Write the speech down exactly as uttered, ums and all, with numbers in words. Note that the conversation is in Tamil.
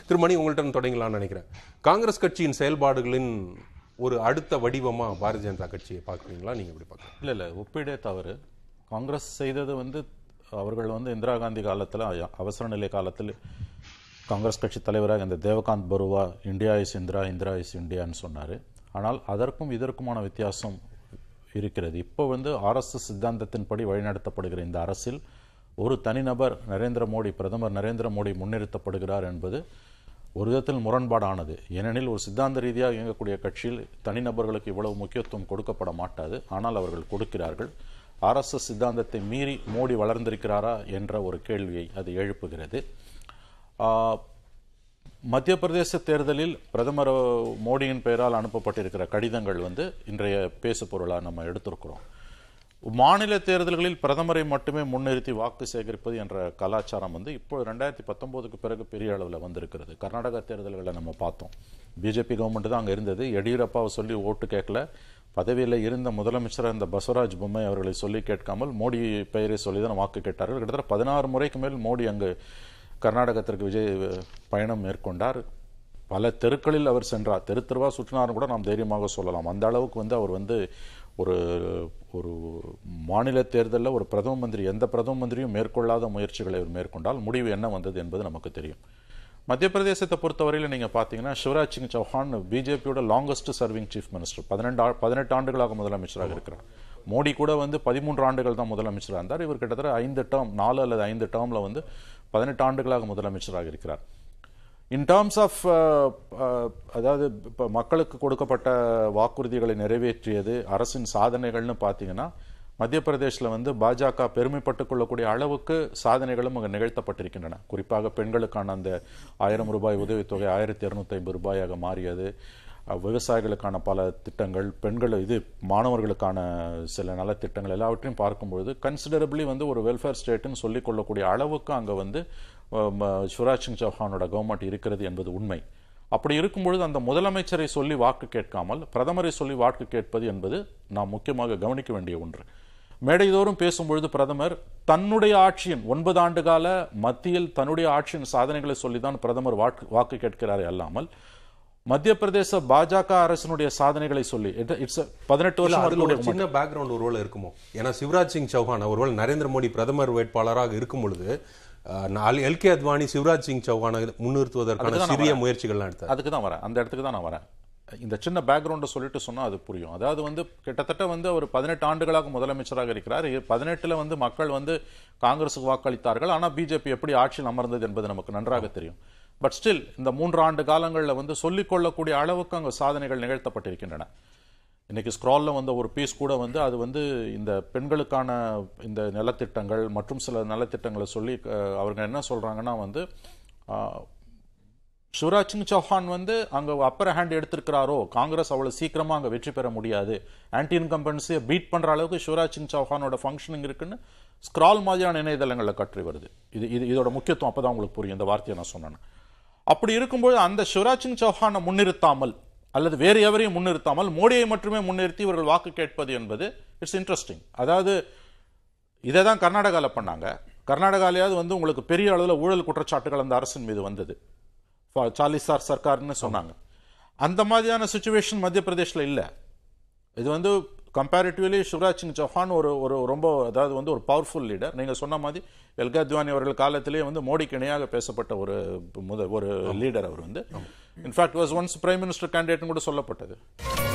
திருமணி உங்கள்கிட்ட தொடங்கலாம்னு நினைக்கிறேன். காங்கிரஸ் கட்சியின் செயல்பாடுகளின் ஒரு அடுத்த வடிவமா பாரதிய ஜனதா கட்சியை பார்க்குறீங்களா? நீங்க எப்படி பார்க்குறீங்க? இல்லை இல்லை ஒப்பீடே தவறு. காங்கிரஸ் செய்தது வந்து அவர்கள் வந்து இந்திரா காந்தி காலத்தில் அவசர நிலை காலத்தில் காங்கிரஸ் கட்சி தலைவராக இந்த Devakant Barua India is Indira Indira is இந்தியான்னு சொன்னார். ஆனால் அதற்கும் இதற்குமான வித்தியாசம் இருக்கிறது. இப்போ வந்து ஆர்எஸ்எஸ் சித்தாந்தத்தின்படி வழிநடத்தப்படுகிற இந்த அரசில் ஒரு தனிநபர் நரேந்திர மோடி, பிரதமர் நரேந்திர மோடி முன்னிறுத்தப்படுகிறார் என்பது ஒரு விதத்தில் முரண்பாடானது. ஏனெனில் ஒரு சித்தாந்த ரீதியாக இயங்கக்கூடிய கட்சியில் தனிநபர்களுக்கு இவ்வளவு முக்கியத்துவம் கொடுக்கப்பட மாட்டாது. ஆனால் அவர்கள் கொடுக்கிறார்கள். ஆர்எஸ்எஸ் சித்தாந்தத்தை மீறி மோடி வளர்ந்திருக்கிறாரா என்ற ஒரு கேள்வியை அது எழுப்புகிறது. மத்திய பிரதேச தேர்தலில் பிரதமர் மோடியின் பெயரால் அனுப்பப்பட்டிருக்கிற கடிதங்கள் வந்து இன்றைய பேசு பொருளாக நம்ம எடுத்திருக்கிறோம். மாநில தேர்தல்களில் பிரதமரை மட்டுமே முன்னிறுத்தி வாக்கு சேகரிப்பது என்ற கலாச்சாரம் வந்து இப்போ ரெண்டாயிரத்தி பத்தொன்பதுக்கு பிறகு பெரிய அளவில் வந்திருக்கிறது. கர்நாடகா தேர்தல்களை நம்ம பார்த்தோம். பிஜேபி கவர்மெண்ட் தான் அங்கே இருந்தது. எடியூரப்பாவை சொல்லி ஓட்டு கேட்கல. பதவியில் இருந்த முதலமைச்சர் இந்த பசவராஜ் பொம்மை அவர்களை சொல்லி கேட்காமல் மோடி பெயரை சொல்லி தான் வாக்கு கேட்டார்கள். கிட்டத்தட்ட பதினாறு முறைக்கு மேல் மோடி அங்கு கர்நாடகத்திற்கு விஜய் பயணம் மேற்கொண்டார். பல தெருக்களில் அவர் சென்றார். தெரு தெருவா சுற்றினார்னு கூட நாம் தைரியமாக சொல்லலாம். அந்த அளவுக்கு வந்து அவர் வந்து ஒரு ஒரு மாநில தேர்தலில் ஒரு பிரதம மந்திரி, எந்த பிரதம மந்திரியும் மேற்கொள்ளாத முயற்சிகளை அவர் மேற்கொண்டால் முடிவு என்ன வந்தது என்பது நமக்கு தெரியும். மத்திய பிரதேசத்தை பொறுத்தவரையில் நீங்கள் பார்த்தீங்கன்னா சிவராஜ் சிங் சௌஹான் பிஜேபியோட லாங்கஸ்ட் சர்விங் சீஃப் மினிஸ்டர், பன்னெண்டு பதினெட்டு ஆண்டுகளாக முதலமைச்சராக இருக்கிறார். மோடி கூட வந்து பதிமூன்று ஆண்டுகள் தான் முதலமைச்சராக இருந்தார். இவர் கிட்டத்தட்ட ஐந்து டேர்ம் நாலு அல்லது ஐந்து டேர்மில் வந்து பதினெட்டு ஆண்டுகளாக முதலமைச்சராக இருக்கிறார். இன் டேர்ம்ஸ் ஆஃப் அதாவது இப்போ மக்களுக்கு கொடுக்கப்பட்ட வாக்குறுதிகளை நிறைவேற்றியது, அரசின் சாதனைகள்னு பார்த்தீங்கன்னா மத்திய பிரதேசில் வந்து பாஜக பெருமைப்பட்டுக் கொள்ளக்கூடிய அளவுக்கு சாதனைகளும் அங்கே நிகழ்த்தப்பட்டிருக்கின்றன. குறிப்பாக பெண்களுக்கான அந்த ஆயிரம் ரூபாய் உதவித்தொகை ஆயிரத்தி இரநூத்தி ஐம்பது ரூபாயாக மாறியது. விவசாயிகளுக்கான பல திட்டங்கள், பெண்கள் இது மாணவர்களுக்கான சில நலத்திட்டங்கள் எல்லாவற்றையும் பார்க்கும்பொழுது கன்சிடரபிளி வந்து ஒரு வெல்ஃபேர் ஸ்டேட்டுன்னு சொல்லிக் கொள்ளக்கூடிய அளவுக்கு அங்கே வந்து சிவராஜ் சிங் சௌஹானோட கவர்மெண்ட் இருக்கிறது என்பது உண்மை. அப்படி இருக்கும்பொழுது அந்த முதலமைச்சரை சொல்லி வாக்கு கேட்காமல் பிரதமரை சொல்லி வாக்கு கேட்பது என்பது நாம் முக்கியமாக கவனிக்க வேண்டிய ஒன்று. மேடைதோறும் பேசும்பொழுது பிரதமர் தன்னுடைய ஆட்சியின் ஒன்பது ஆண்டு கால மத்தியில் தன்னுடைய ஆட்சியின் சாதனைகளை சொல்லிதான் பிரதமர் வாக்கு வாக்கு கேட்கிறாரே அல்லாமல் மத்திய பிரதேச பாஜக அரசினுடைய சாதனைகளை சொல்லி பதினெட்டு வருஷம் சின்ன பேக்ரவுண்ட் ஒருவேளை இருக்குமோ? ஏன்னா சிவராஜ் சிங் சௌஹான் ஒருவேளை நரேந்திர மோடி பிரதமர் வேட்பாளராக இருக்கும் பொழுது எல் கே அத்வானி சிவராஜ் சிங் சௌஹானை முன்னிறுத்துவதற்கான சிறிய முயற்சிகள்லாம் எடுத்தார். அதுக்கு தான் வரேன், அந்த இடத்துக்கு தான் நான் வரேன். இந்த சின்ன பேக்ரவுண்டை சொல்லிட்டு சொன்னால் அது புரியும். அதாவது வந்து கிட்டத்தட்ட வந்து ஒரு பதினெட்டு ஆண்டுகளாக முதலமைச்சராக இருக்கிறார். பதினெட்டுல வந்து மக்கள் வந்து காங்கிரஸுக்கு வாக்களித்தார்கள். ஆனால் பிஜேபி எப்படி ஆட்சியில் அமர்ந்தது என்பது நமக்கு நன்றாக தெரியும். பட் ஸ்டில் இந்த மூன்று ஆண்டு காலங்களில் வந்து சொல்லிக்கொள்ளக்கூடிய அளவுக்கு அங்கே சாதனைகள் நிகழ்த்தப்பட்டிருக்கின்றன. இன்னைக்கு ஸ்க்ராலில் வந்த ஒரு பீஸ் கூட வந்து அது வந்து இந்த பெண்களுக்கான இந்த நலத்திட்டங்கள் மற்றும் சில நலத்திட்டங்களை சொல்லி அவங்க என்ன சொல்றாங்கன்னா வந்து சிவராஜ் சிங் சௌஹான் வந்து அங்கே அப்பர் ஹேண்ட் எடுத்திருக்கிறாரோ, காங்கிரஸ் அவ்வளவு சீக்கிரமா அங்கே வெற்றி பெற முடியாது, ஆன்டி இன்கம்பன்சியை பீட் பண்ற அளவுக்கு சிவராஜ் சிங் சௌஹானோட ஃபங்க்ஷனிங் இருக்குன்னு ஸ்க்ரால் மாதிரியான இணையதளங்களில் கற்றி வருது. இது இது இதோட முக்கியத்துவம் அப்பதான் உங்களுக்கு புரியும் இந்த வார்த்தையை நான் சொன்னேன். அப்படி இருக்கும்போது அந்த சிவராஜ் சிங் சௌஹானை முன்னிறுத்தாமல் அல்லது வேறு எவரையும் முன்னிறுத்தாமல் மோடியை மட்டுமே முன்னிறுத்தி இவர்கள் வாக்கு கேட்பது என்பது இட்ஸ் இன்ட்ரெஸ்டிங். அதாவது இதை தான் கர்நாடகாவில் பண்ணாங்க. கர்நாடகாலையாவது வந்து உங்களுக்கு பெரிய அளவில் ஊழல் குற்றச்சாட்டுகள் அந்த அரசின் மீது வந்தது, சாலிசார் சர்க்கார்னு சொன்னாங்க. அந்த மாதிரியான சிச்சுவேஷன் மத்திய பிரதேசில் இல்லை. இது வந்து கம்பேரிட்டிவ்லி சிவராஜ் சிங் சௌஹான் ஒரு ஒரு ரொம்ப அதாவது வந்து ஒரு பவர்ஃபுல் லீடர். நீங்கள் சொன்ன மாதிரி எல் கே அத்வானி அவர்கள் காலத்திலேயே வந்து மோடிக்கு இணையாக பேசப்பட்ட ஒரு முத ஒரு லீடர் அவர் வந்து. In fact was once prime minister கேண்டிடேட்னு கூட சொல்லப்பட்டது.